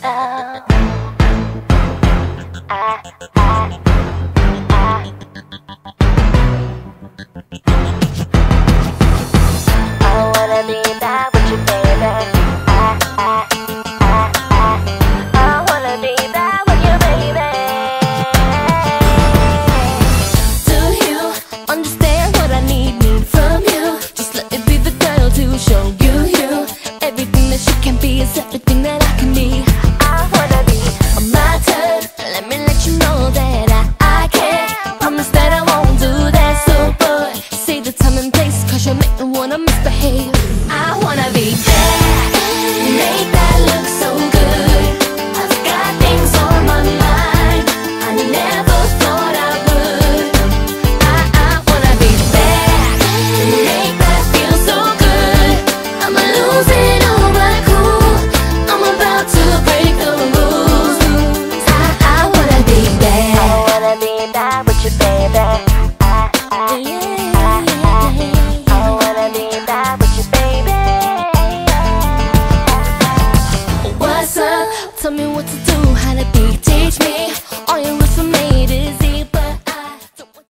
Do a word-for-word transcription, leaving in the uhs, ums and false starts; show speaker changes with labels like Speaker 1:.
Speaker 1: Is everything that I can be. I wanna be on my turn. Let me let you know that I, I can. Promise that I won't do that. So boy, say the time and place, cause you make me wanna misbehave. I wanna be bad, make that look so good. I've got things on my mind I never thought I would. I, I wanna be bad, make that feel so good. I'ma lose it all my cool. I'm about to break the rules. I, I wanna be bad. I wanna be bad with you, baby. I, I, yeah, I, I wanna be bad with you, baby. What's up? Tell me what to do, how to be. Teach me all your rules for me.